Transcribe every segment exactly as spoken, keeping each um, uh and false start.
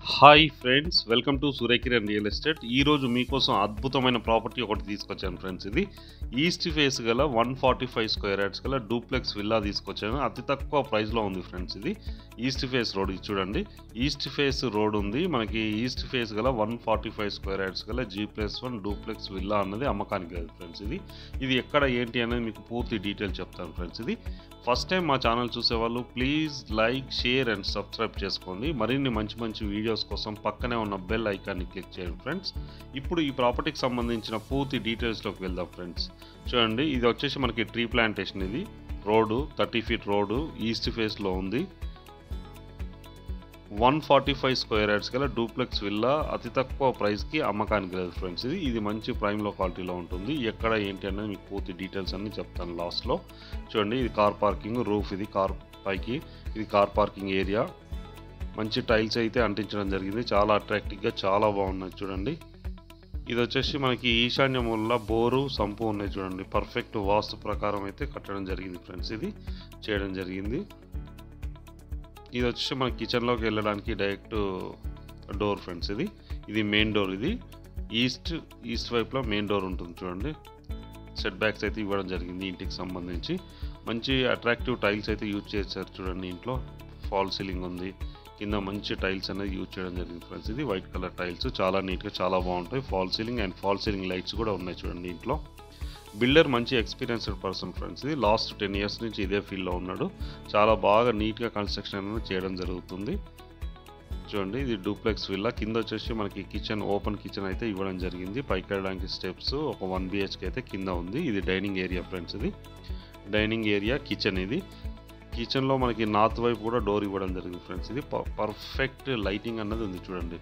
Hi friends, welcome to Suryakiran real estate. ఈరోజు మీకోసం అద్భుతమైన ప్రాపర్టీ ఒకటి తీసుకొచ్చాను ఫ్రెండ్స్. ఇది ఈస్ట్ ఫేస్ గల one forty five square yards గల డూప్లెక్స్ విల్లా తీసుకొచ్చాను. అతి తక్కువ ప్రైస్లో ఉంది ఫ్రెండ్స్. ఇది ఈస్ట్ ఫేస్ రోడ్, ఇది చూడండి. ఈస్ట్ ఫేస్ రోడ్ ఉంది మనకి. ఈస్ట్ ఫేస్ గల one forty five square yards గల G plus one duplex villa అన్నది అమ్మకానికి కాదు ఫ్రెండ్స్. ఇది ఇది ఎక్కడ ఏంటి అనేది మీకు పూర్తి డీటెయిల్ చెప్తాను ఫ్రెండ్స్. ఇది ఫస్ట్ టైం మా ఛానల్ చూసేవాళ్ళు please like, share and subscribe చేసుకోండి. మరిన్ని మంచి మంచి వీడియోస్ కోసం పక్కనే ఉన్న బెల్ ఐకాన్ని క్లిక్ చేయండి ఫ్రెండ్స్. ఇప్పుడు ఈ ప్రాపర్టీకి సంబంధించిన పూర్తి డీటెయిల్స్లోకి వెళ్దాం ఫ్రెండ్స్. చూడండి, ఇది వచ్చేసి మనకి ట్రీ ప్లాంటేషన్. ఇది road thirty feet road east ఫేస్లో ఉంది. One forty five square yards గల డూప్లెక్స్ విల్లా అతి తక్కువ ప్రైస్కి అమ్మకానికి లేదు ఫ్రెండ్స్. ఇది ఇది మంచి ప్రైమ్లో క్వాలిటీలో ఉంటుంది. ఎక్కడ ఏంటి అనేది మీకు పూర్తి డీటెయిల్స్ అన్ని చెప్తాను లాస్ట్లో. చూడండి, ఇది కార్ పార్కింగ్ రూఫ్, ఇది కార్ పైకి ఇది కార్ పార్కింగ్ ఏరియా. మంచి టైల్స్ అయితే అంటించడం జరిగింది. చాలా అట్రాక్టివ్గా చాలా బాగున్నాయి చూడండి. ఇది వచ్చేసి మనకి ఈశాన్య మూలలో బోరు, సంపు ఉన్నాయి చూడండి. పర్ఫెక్ట్ వాస్తు ప్రకారం అయితే కట్టడం జరిగింది ఫ్రెండ్స్. ఇది చేయడం జరిగింది. ఇది వచ్చేసి మన కిచెన్లోకి వెళ్ళడానికి డైరెక్ట్ డోర్ ఫ్రెండ్స్. ఇది ఇది మెయిన్ డోర్. ఇది ఈస్ట్ ఈస్ట్ వైపులో మెయిన్ డోర్ ఉంటుంది చూడండి. సెట్ బ్యాక్స్ అయితే ఇవ్వడం జరిగింది. ఇంటికి సంబంధించి మంచి అట్రాక్టివ్ టైల్స్ అయితే యూజ్ చేశారు చూడండి. ఇంట్లో ఫాల్ సీలింగ్ ఉంది. కింద మంచి టైల్స్ అనేది యూజ్ చేయడం జరిగింది ఫ్రెండ్స్. ఇది వైట్ కలర్ టైల్స్, చాలా నీట్గా చాలా బాగుంటాయి. Fall ceiling and fall ceiling lights కూడా ఉన్నాయి చూడండి ఇంట్లో. బిల్డర్ మంచి ఎక్స్పీరియన్స్డ్ పర్సన్ ఫ్రెండ్స్. ఇది లాస్ట్ టెన్ ఇయర్స్ నుంచి ఇదే ఫీల్డ్లో ఉన్నాడు. చాలా బాగా నీట్గా కన్స్ట్రక్షన్ అనేది చేయడం జరుగుతుంది చూడండి. ఇది డూప్లెక్స్ విల్లా. కింద వచ్చేసి మనకి కిచెన్, ఓపెన్ కిచెన్ అయితే ఇవ్వడం జరిగింది. పైకి వెళ్ళడానికి స్టెప్స్, ఒక వన్ బిహెచ్కే అయితే కింద ఉంది. ఇది డైనింగ్ ఏరియా ఫ్రెండ్స్. ఇది డైనింగ్ ఏరియా కిచెన్. ఇది కిచెన్లో మనకి నార్త్ వైపు కూడా డోర్ ఇవ్వడం జరిగింది ఫ్రెండ్స్. ఇది పర్ఫెక్ట్ లైటింగ్ అన్నది ఉంది చూడండి.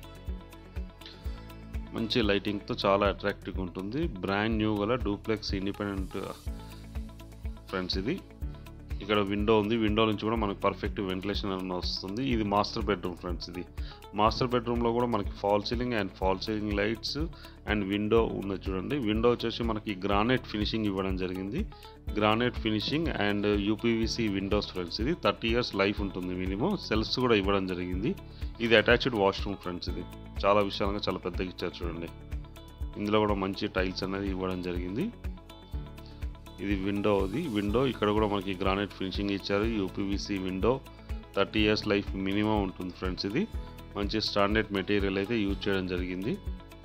మంచి లైటింగ్తో చాలా అట్రాక్టివ్గా ఉంటుంది. బ్రాండ్ న్యూ గల డూప్లెక్స్ ఇండిపెండెంట్ ఫ్రెండ్స్. ఇది ఇక్కడ విండో ఉంది. విండో నుంచి కూడా మనకి పర్ఫెక్ట్ వెంటిలేషన్ అనేది వస్తుంది. ఇది మాస్టర్ బెడ్రూమ్ ఫ్రెండ్స్. ఇది మాస్టర్ బెడ్రూమ్లో కూడా మనకి fall ceiling and fall ceiling lights and window ఉన్నది చూడండి. విండో వచ్చేసి మనకి గ్రానైట్ ఫినిషింగ్ ఇవ్వడం జరిగింది. Granite finishing and UPVC windows friends. ఇది థర్టీ ఇయర్స్ లైఫ్ ఉంటుంది మినిమం. సెల్ఫ్స్ కూడా ఇవ్వడం జరిగింది. ఇది అటాచ్డ్ వాష్రూమ్ ఫ్రెండ్స్. ఇది చాలా విశాలంగా చాలా పెద్దగా ఇచ్చారు చూడండి. ఇందులో కూడా మంచి టైల్స్ అనేది ఇవ్వడం జరిగింది. ఇది విండో. ఇది విండో ఇక్కడ కూడా మనకి గ్రానైట్ ఫినిషింగ్ ఇచ్చారు. UPVC window thirty years life minimum ఉంటుంది ఫ్రెండ్స్. ఇది మంచి స్టాండర్డ్ మెటీరియల్ అయితే యూజ్ చేయడం జరిగింది.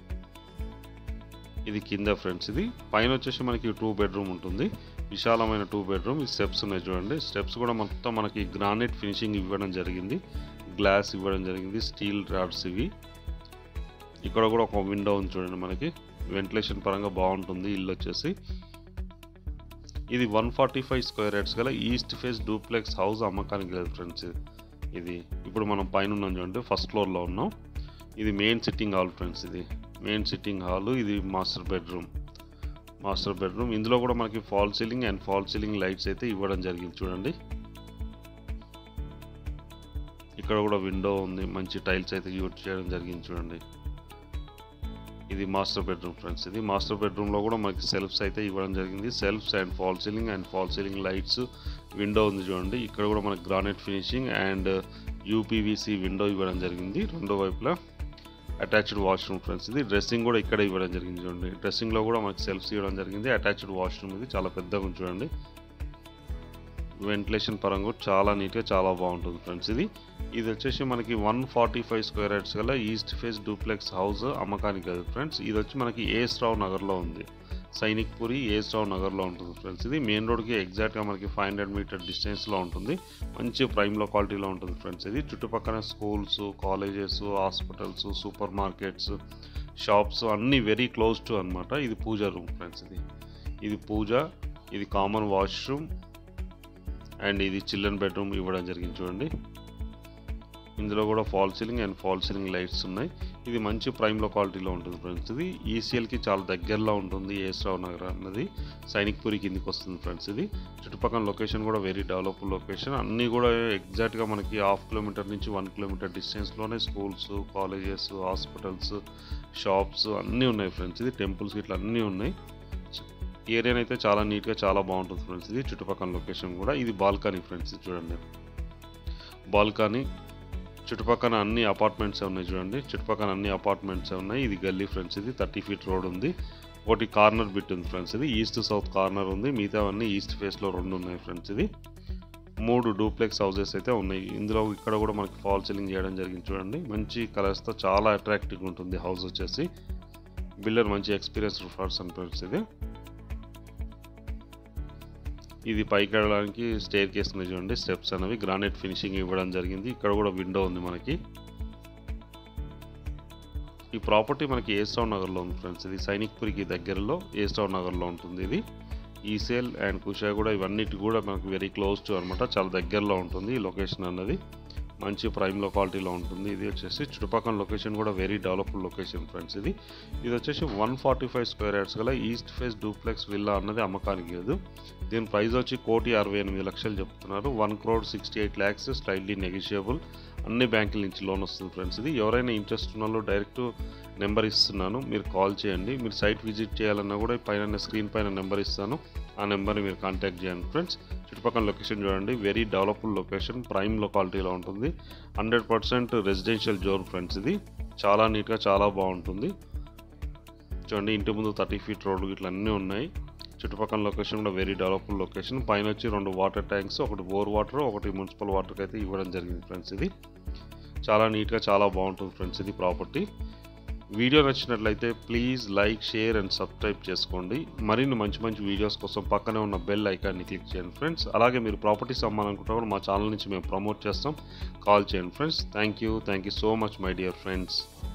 ఇది కింద ఫ్రెండ్స్. ఇది పైన వచ్చేసి మనకి టూ బెడ్రూమ్ ఉంటుంది. విశాలమైన టూ బెడ్రూమ్. ఈ స్టెప్స్ ఉన్నాయి చూడండి. స్టెప్స్ కూడా మొత్తం మనకి గ్రానైట్ ఫినిషింగ్ ఇవ్వడం జరిగింది. గ్లాస్ ఇవ్వడం జరిగింది. స్టీల్ రాడ్స్ ఇవి. ఇక్కడ కూడా ఒక విండో ఉంది చూడండి. మనకి వెంటిలేషన్ పరంగా బాగుంటుంది ఇల్లు వచ్చేసి. ఇది one forty five square yards గల ఈస్ట్ ఫేస్ డూప్లెక్స్ హౌస్ అమ్మకానికి లేదు ఫ్రెండ్స్. ఇది ఇప్పుడు మనం పైన ఉన్నాం చూడండి, ఫస్ట్ ఫ్లోర్లో ఉన్నాం. ఇది మెయిన్ సిట్టింగ్ హాల్ ఫ్రెండ్స్. ఇది మెయిన్ సిట్టింగ్ హాల్. ఇది మాస్టర్ బెడ్రూమ్. మాస్టర్ బెడ్రూమ్ ఇందులో కూడా మనకి fall ceiling and fall ceiling lights అయితే ఇవ్వడం జరిగింది చూడండి. ఇక్కడ కూడా విండో ఉంది. మంచి టైల్స్ అయితే యూజ్ చేయడం జరిగింది చూడండి. ఇది మాస్టర్ బెడ్రూమ్ ఫ్రెండ్స్. ఇది మాస్టర్ బెడ్రూమ్లో కూడా మనకి సెల్ఫ్స్ అయితే ఇవ్వడం జరిగింది. Shelves and fall ceiling and fall ceiling lights. Window ఉంది చూడండి. ఇక్కడ కూడా మనకి granite finishing and UPVC window ఇవ్వడం జరిగింది. రెండో వైపులా అటాచ్డ్ వాష్రూమ్ ఫ్రెండ్స్. ఇది డ్రెస్సింగ్ కూడా ఇక్కడ ఇవ్వడం జరిగింది చూడండి. డ్రెస్సింగ్లో కూడా మనకి సెల్ఫ్స్ ఇవ్వడం జరిగింది. Attached washroom. ఇది చాలా పెద్దగా ఉంది చూడండి. వెంటిలేషన్ పరంగా కూడా చాలా నీట్గా చాలా బాగుంటుంది ఫ్రెండ్స్. ఇది ఇది వచ్చేసి మనకి one forty five square yards గల ఈస్ట్ ఫేస్ డూప్లెక్స్ హౌస్ అమ్మకానికి కాదు ఫ్రెండ్స్. ఇది వచ్చి మనకి ఏఎస్ రావు నగర్లో ఉంది. సైనిక్ పురి ఏఎస్ రావు నగర్లో ఉంటుంది ఫ్రెండ్స్. ఇది మెయిన్ రోడ్కి ఎగ్జాక్ట్గా మనకి ఫైవ్ హండ్రెడ్ మీటర్ డిస్టెన్స్లో ఉంటుంది. మంచి ప్రైమ్లో క్వాలిటీలో ఉంటుంది ఫ్రెండ్స్. ఇది చుట్టుపక్కల schools, colleges, hospitals, supermarkets, shops అన్నీ వెరీ క్లోజ్ టు అనమాట. ఇది పూజ రూమ్ ఫ్రెండ్స్. ఇది ఇది పూజ. ఇది కామన్ వాష్రూమ్ అండ్ ఇది చిల్డ్రన్ బెడ్రూమ్ ఇవ్వడం జరిగింది చూడండి. ఇందులో కూడా fall ceiling and fall ceiling lights ఉన్నాయి. ఇది మంచి ప్రైమ్లో క్వాలిటీలో ఉంటుంది ఫ్రెండ్స్. ఇది ఈసీఎల్కి చాలా దగ్గరలో ఉంటుంది. ఏఎస్ రావు నగర్ అన్నది సైనిక్ పురి కిందికి వస్తుంది ఫ్రెండ్స్. ఇది చుట్టుపక్కల లొకేషన్ కూడా వెరీ డెవలప్ లొకేషన్. అన్నీ కూడా ఎగ్జాక్ట్గా మనకి హాఫ్ కిలోమీటర్ నుంచి వన్ కిలోమీటర్ డిస్టెన్స్లోనే స్కూల్స్, కాలేజెస్, హాస్పిటల్స్, షాప్స్ అన్నీ ఉన్నాయి ఫ్రెండ్స్. ఇది టెంపుల్స్ ఇట్లా అన్నీ ఉన్నాయి. ఏరియాని అయితే చాలా నీట్గా చాలా బాగుంటుంది ఫ్రెండ్స్. ఇది చుట్టుపక్కల లొకేషన్ కూడా. ఇది బాల్కనీ ఫ్రెండ్స్. చూడండి, బాల్కనీ చుట్టుపక్కల అన్ని అపార్ట్మెంట్స్ ఉన్నాయి చూడండి. చుట్టుపక్కల అన్ని అపార్ట్మెంట్స్ ఉన్నాయి. ఇది గల్లీ ఫ్రెండ్స్. ఇది థర్టీ ఫీట్ రోడ్ ఉంది. ఒకటి కార్నర్ బిట్ ఉంది ఫ్రెండ్స్. ఇది ఈస్ట్ సౌత్ కార్నర్ ఉంది. మిగతా అన్ని ఈస్ట్ ఫేస్లో రెండు ఉన్నాయి ఫ్రెండ్స్. ఇది మూడు డూప్లెక్స్ హౌసెస్ అయితే ఉన్నాయి. ఇందులో ఇక్కడ కూడా మనకి ఫాల్ సీలింగ్ చేయడం జరిగింది చూడండి. మంచి కలర్స్తో చాలా అట్రాక్టివ్గా ఉంటుంది హౌస్ వచ్చేసి. బిల్డర్ మంచి ఎక్స్పీరియన్స్డ్ పర్సన్ ఫ్రెండ్స్. ఇది ఇది పైకి వెళ్ళడానికి స్టేర్ కేస్ ఉంది చూడండి. స్టెప్స్ అనేవి గ్రానైట్ ఫినిషింగ్ ఇవ్వడం జరిగింది. ఇక్కడ కూడా విండో ఉంది మనకి. ఈ ప్రాపర్టీ మనకి ఏస్టౌన్ నగర్లో ఉంది ఫ్రెండ్స్. ఇది సైనిక్పురికి దగ్గరలో ఏస్టౌన్ నగర్లో ఉంటుంది. ఇది ఈసేల్ అండ్ కుషా కూడా ఇవన్నిటి కూడా మనకు వెరీ క్లోజ్ టు అనమాట. చాలా దగ్గరలో ఉంటుంది ఈ లొకేషన్ అన్నది. మంచి ప్రైమ్ లొకాలిటీలో ఉంటుంది. ఇది వచ్చేసి చుట్టుపక్కల లొకేషన్ కూడా వెరీ డెవలప్డ్ లొకేషన్ ఫ్రెండ్స్. ఇది ఇది వచ్చేసి one forty five square yards గల ఈస్ట్ ఫేస్ డూప్లెక్స్ విల్లా అన్నది అమ్మకానికి లేదు. దీని ప్రైస్ వచ్చి కోటి అరవై ఎనిమిది లక్షలు చెప్తున్నారు. One crore sixty eight lakhs slightly negotiable. అన్ని బ్యాంకుల నుంచి లోన్ వస్తుంది ఫ్రెండ్స్. ఇది ఎవరైనా ఇంట్రెస్ట్ ఉన్న వాళ్ళు డైరెక్ట్ నెంబర్ ఇస్తున్నాను, మీరు కాల్ చేయండి. మీరు సైట్ విజిట్ చేయాలన్నా కూడా పైన స్క్రీన్ పైన నెంబర్ ఇస్తాను, ఆ నెంబర్ని మీరు కాంటాక్ట్ చేయండి ఫ్రెండ్స్. చుట్టుపక్కల లొకేషన్ చూడండి. వెరీ డెవలప్డ్ లొకేషన్, ప్రైమ్ లొకాలిటీలో ఉంటుంది. Hundred percent residential zone friends. ఇది చాలా నీట్గా చాలా బాగుంటుంది చూడండి. ఇంటి ముందు థర్టీ ఫీట్ రోడ్లు ఇట్లా అన్నీ ఉన్నాయి. చుట్టుపక్కల లొకేషన్ కూడా వెరీ డెవలప్డ్ లొకేషన్. పైన వచ్చి రెండు వాటర్ ట్యాంక్స్, ఒకటి బోర్ వాటర్, ఒకటి మున్సిపల్ వాటర్కి అయితే ఇవ్వడం జరిగింది ఫ్రెండ్స్. ఇది చాలా నీట్గా చాలా బాగుంటుంది ఫ్రెండ్స్. ఇది ప్రాపర్టీ. వీడియో నచ్చినట్లయితే please like, share and subscribe చేసుకోండి. మరిన్ని మంచి మంచి వీడియోస్ కోసం పక్కనే ఉన్న బెల్ ఐకాన్ని క్లిక్ చేయండి ఫ్రెండ్స్. అలాగే మీరు ప్రాపర్టీస్ అమ్మాలనుకుంటే మా ఛానల్ నుంచి మేము ప్రమోట్ చేస్తాం. కాల్ చేయండి friends. Thank you thank you so much my dear friends.